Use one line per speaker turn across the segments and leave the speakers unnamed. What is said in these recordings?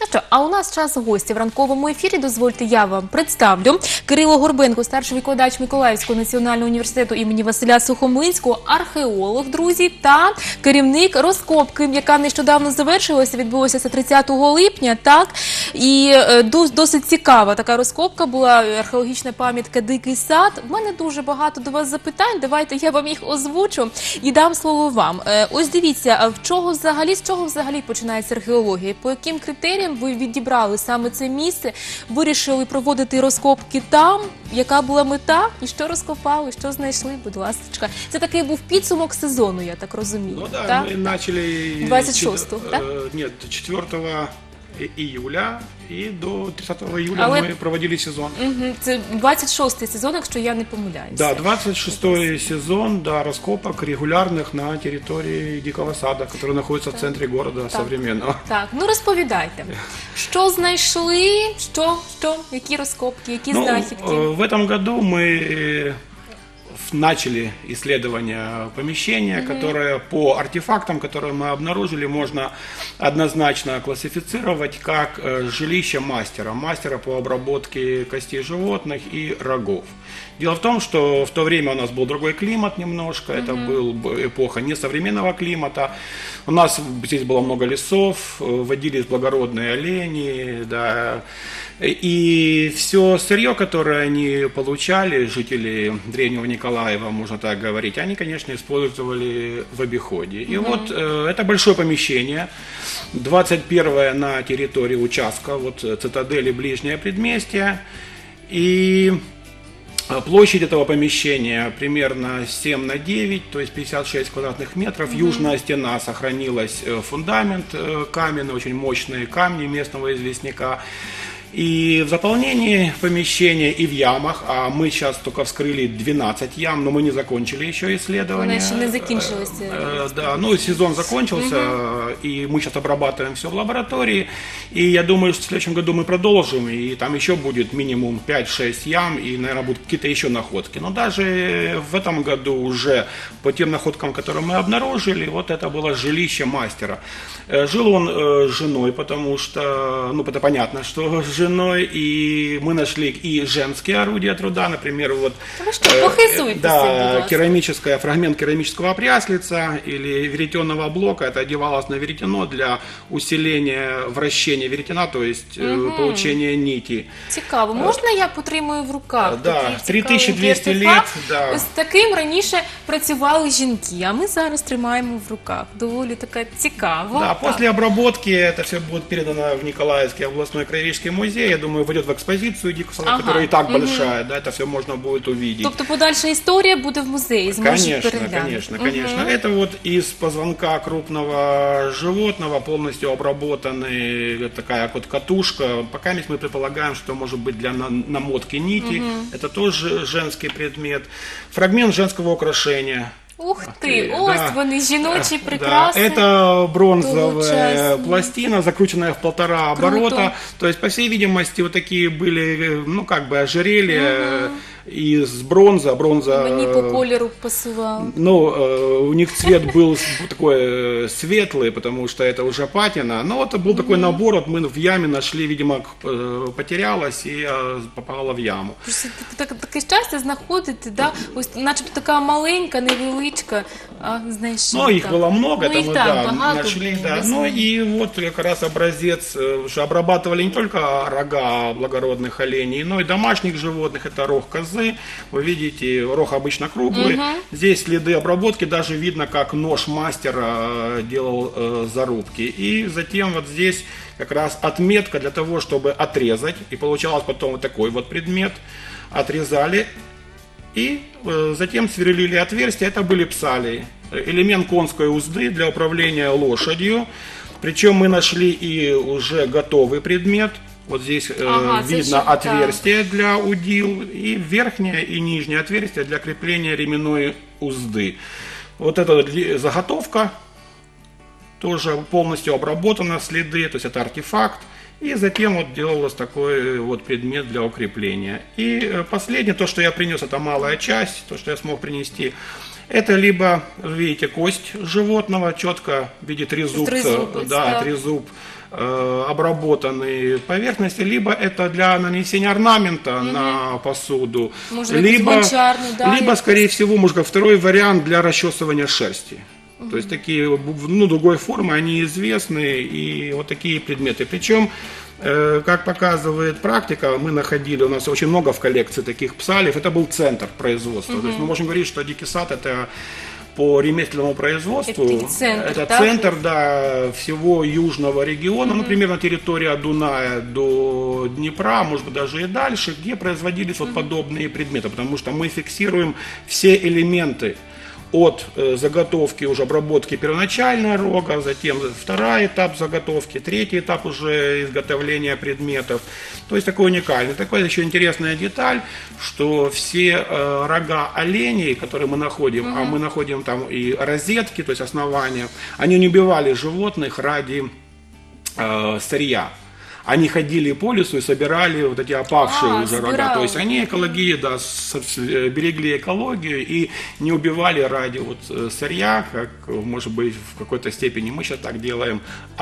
що, а у нас час гостя в ранковому ефірі. Дозвольте, я вам представлю. Кирило Горбенко, старший викладач Миколаївського національного університету імені Василя Сухомлинського, археолог, друзі, та керівник розкопки, яка нещодавно завершилася, відбулося 30 липня, так? І досить цікава така розкопка була, археологічна пам'ятка «Дикий сад». У мене дуже багато до вас запитань, давайте я вам їх озвучу і дам слово вам. Ось дивіться, з чого взагалі починається археологія? По яким критеріям ви відібрали саме це місце, вирішили проводити розкопки там? Яка була мета? І що розкопали, що знайшли, будь ласка? Це такий був підсумок сезону, я так розумію.
Ну да,
так?
мы начали
26-го, так?
Нет, 4 июля и до 30 июля мы проводили сезон.
Це 26-й сезон, якщо я не помиляюся.
Да, 26-й сезон, да, раскопок регулярных на территории Дикого сада, который находится в центре города современного.
Так, ну розповідайте. Що знайшли, які розкопки, які знахідки?
В этом году мы начали исследование помещения, которое по артефактам, которые мы обнаружили, можно однозначно классифицировать как жилище мастера по обработке костей животных и рогов. Дело в том, что в то время у нас был другой климат немножко, это была эпоха несовременного климата. У нас здесь было много лесов, водились благородные олени, да, и все сырье, которое они получали, жители Древнего Николаева, можно так говорить, они, конечно, использовали в обиходе. И вот это большое помещение, 21-е на территории участка, вот цитадели Ближнее Предместье, и площадь этого помещения примерно 7×9, то есть 56 квадратных метров. Южная стена сохранилась, фундамент каменный, очень мощные камни местного известняка. И в заполнении помещения и в ямах, а мы сейчас только вскрыли 12 ям, но мы не закончили еще исследование.
Еще не закончилось.
Да, ну сезон закончился, и мы сейчас обрабатываем все в лаборатории. И я думаю, что в следующем году мы продолжим, и там еще будет минимум 5-6 ям, и, наверное, будут какие-то еще находки. Но даже в этом году уже по тем находкам, которые мы обнаружили, вот это было жилище мастера. Жил он с женой, потому что, ну, это понятно, что женой, и мы нашли и женские орудия труда, например, вот фрагмент керамического пряслица или веретенного блока, это одевалось на веретено для усиления вращения веретена, то есть получения нити.
Цікаво. Можна я потримаю в руках?
Да, 3200 лет. Да.
Ось таким раніше працювали жінки, а ми зараз тримаємо в руках. Доволі така цікаво.
Да, после обработки это все будет передано в Николаевский областной краеведческий музей. Я думаю, войдет в экспозицию Дикого сада, которая и так большая, да, это все можно будет увидеть.
Тобто подальша історія буде в музеї, зможуть переглянути.
Конечно. Это вот из позвонка крупного животного, полностью обработанный, такая вот катушка. Пока мы предполагаем, что может быть для намотки нити. Это тоже женский предмет. Фрагмент женского украшения.
Ух ты, ось вони, жіночі прикраси.
Да, это бронзовая пластина, закрученная в 1,5 оборота. То есть, по всей видимости, вот такие были, ну, как бы ожерелья из бронза.
Мені по кольору пасувало.
Ну, у них цвет был такой светлый, потому что это уже патина. Но вот был такой набор, вот мы в яме нашли, видимо, потерялась и попала в яму.
Таке щастя знаходити, да? Ось начебто така маленька, невеличка, а знайшли.
Ну, их было много,
ну,
там, да, нашли, да. Ну, и вот как раз образец, что обрабатывали не только рога благородных оленей, но и домашних животных, это рог козы. Вы видите, рог обычно круглый. Здесь следы обработки, даже видно, как нож мастера делал зарубки. И затем вот здесь как раз отметка для того, чтобы отрезать. И получалось потом вот такой вот предмет. Отрезали и затем сверлили отверстия. Это были псалии. Элемент конской узды для управления лошадью. Причем мы нашли и уже готовый предмет. Вот здесь видно отверстие для удил и верхнее и нижнее отверстие для крепления ременной узды. Вот эта заготовка тоже полностью обработана, следы, то есть это артефакт. И затем вот делалось такой вот предмет для укрепления. И последнее, то, что я принес, это малая часть, то, что я смог принести. Это либо, видите, кость животного, четко в виде трезубца, да, трезуб, обработанные поверхности, либо это для нанесения орнамента на посуду, либо, скорее всего, может, как второй вариант для расчесывания шерсти. То есть такие, другой формы, они известны, и вот такие предметы. Причем, как показывает практика, мы находили, у нас очень много в коллекции таких псалев, это был центр производства. То есть мы можем говорить, что дикий-сад это по ремесленному производству, это центр, да, всего южного региона, например, на территории от Дуная до Днепра, может быть, даже и дальше, где производились вот подобные предметы, потому что мы фиксируем все элементы от заготовки, уже обработки первоначального рога, затем второй этап заготовки, третий этап уже изготовления предметов. То есть такой уникальный. Такая еще интересная деталь, что все рога оленей, которые мы находим, а мы находим там и розетки, то есть основания, они не убивали животных ради сырья. Они ходили по лесу и собирали вот эти опавшие уже рога. То есть они берегли экологию и не убивали ради вот сырья, как, может быть, в какой-то степени мы сейчас так делаем,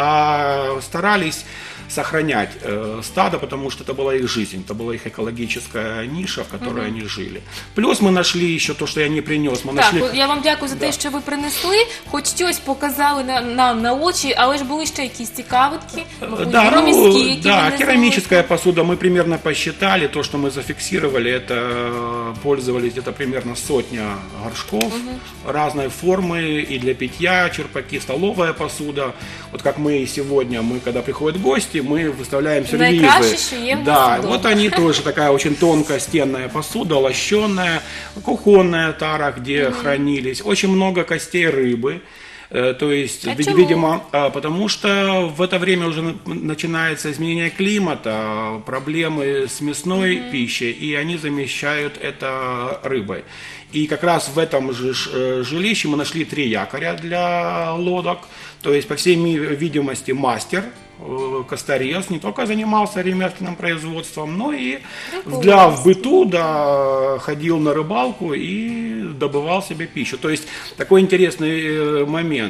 а старались сохранять стадо, потому что это была их жизнь, это была их экологическая ниша, в которой они жили. Плюс мы нашли еще то, що я не принес.
Я вам дякую за те, що ви принесли, хоч щось показали нам на очі, але ж були ще якісь цікавинки, громіздкі.
Да, керамическая посуда, мы примерно посчитали, то, что мы зафиксировали, это пользовались где-то примерно 100 горшков разной формы, и для питья, черпаки, столовая посуда. Вот как мы сегодня, когда приходят гости, мы выставляем сервизы. Да, вот они тоже такая очень тонкостенная посуда, лощеная, кухонная тара, где хранились. Очень много костей рыбы. То есть, видимо, потому что в это время уже начинается изменение климата, проблемы с мясной пищей, и они замещают это рыбой. И как раз в этом же жилище мы нашли 3 якоря для лодок. То есть, по всей видимости, мастер, косторез, не только занимался ремесленным производством, но и в быту, да, ходил на рыбалку и добывал себе пищу. То есть такой интересный момент.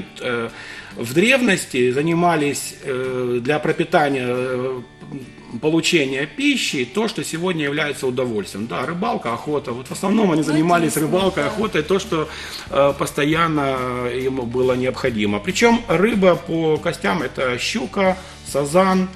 В древности занимались для пропитания, получения пищи то, что сегодня является удовольствием. Да, рыбалка, охота. Вот в основном они занимались рыбалкой, охотой, то, что постоянно ему было необходимо. Причем рыба по костям это щука, сазан,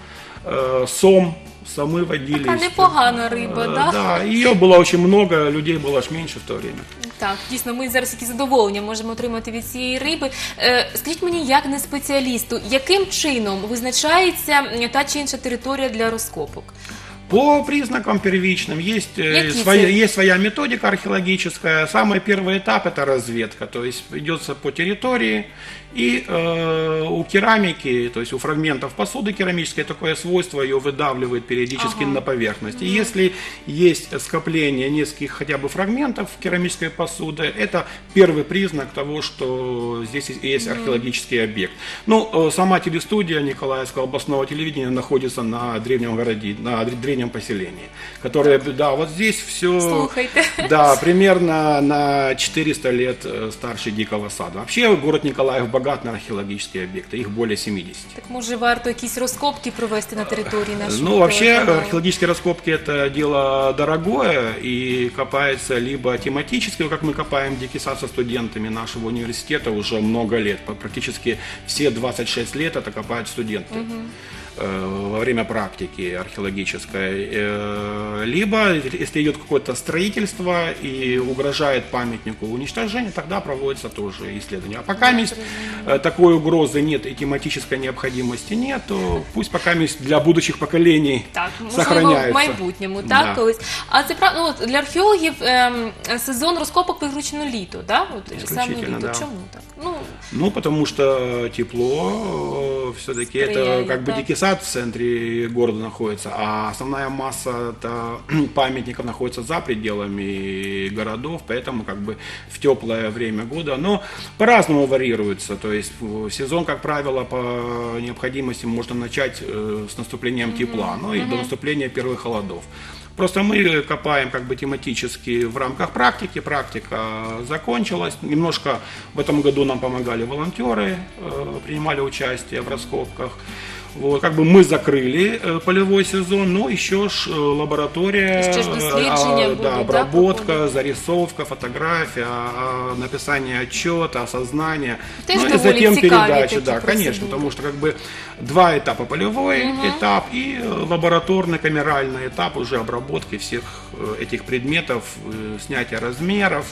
сом. Самы водились.
Така непогана риба, да?
Да, ее было очень много, людей было аж меньше в то время.
Так, дійсно, ми зараз які задоволення можемо отримати від цієї риби. Скажіть мені, як не спеціалісту, яким чином визначається та чи інша територія для розкопок?
По признакам первичным есть своя методика археологическая. Самый первый этап это разведка, то есть идется по территории, и у керамики, то есть у фрагментов посуды керамической такое свойство, ее выдавливает периодически на поверхность. И если есть скопление нескольких хотя бы фрагментов керамической посуды, это первый признак того, что здесь есть археологический объект. Ну, сама телестудия Николаевского областного телевидения находится на древнем городе, на древнем поселении, которое, да, вот здесь все,
слухайте,
да, примерно на 400 лет старше Дикого Сада. Вообще город Николаев богат на археологические объекты, их более 70.
Так може варто якісь розкопки провести на території нашого?
Ну, вообще археологические раскопки это дело дорогое и копается либо тематически, как мы копаем Дикий Сад со студентами нашего университета уже много лет, практически все 26 лет это копают студенты. Во время практики археологической, либо если идет какое-то строительство и угрожает памятнику уничтожения, тогда проводится тоже исследование. А пока такой угрозы нет и тематической необходимости нет, то пусть пока для будущих поколений сохраняется.
В майбутньому, так, да. Колись. А це правда, для археологів сезон розкопок призначено літо, да? Саме літо.
Да.
Чому так?
Ну, потому что тепло, все-таки это как бы Дикий Сад в центре города находится, а основная основная масса памятников находится за пределами городов, поэтому как бы в теплое время года, но по-разному варьируется, то есть сезон, как правило, по необходимости можно начать с наступлением тепла, ну и до наступления первых холодов. Просто мы копаем как бы тематически в рамках практики, практика закончилась, немножко в этом году нам помогали волонтеры, принимали участие в раскопках. Вот, как бы мы закрыли полевой сезон, но еще ж лаборатория, обработка, зарисовка, фотография, написание отчета, осознание, ну и затем передача, да, конечно, потому что как бы два этапа: полевой этап и лабораторный камеральный этап уже обработки всех этих предметов, снятия размеров,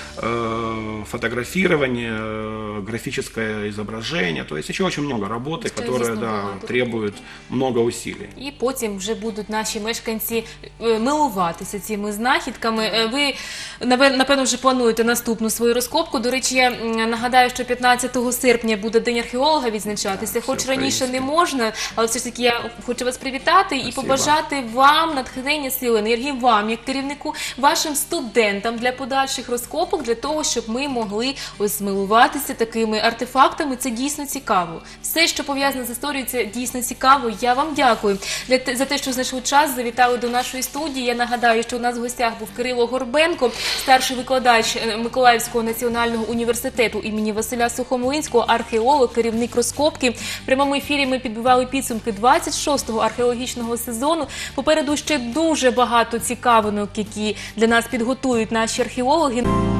фотографирование, графическое изображение, то есть еще очень много работы, которая требует много усилий.
І потім вже будуть наші мешканці милуватися цими знахідками. Ви, напевно, вже плануєте наступну свою розкопку. До речі, я нагадаю, що 15 серпня буде День археолога відзначатися, хоч раніше не можна, але все ж таки я хочу вас привітати і побажати вам натхнення, сили, енергії, вам, як керівнику, вашим студентам для подальших розкопок, для того, щоб ми могли змилуватися такими артефактами. Це дійсно цікаво. Все, що пов'язане з історією, це дійсно цікаво. Я вам дякую за те, що знайшли час, завітали до нашої студії. Я нагадаю, що у нас в гостях був Кирило Горбенко, старший викладач Миколаївського національного університету імені Василя Сухомлинського, археолог, керівник розкопки. В прямому ефірі ми підбивали підсумки 26-го археологічного сезону. Попереду ще дуже багато цікавинок, які для нас підготують наші археологи.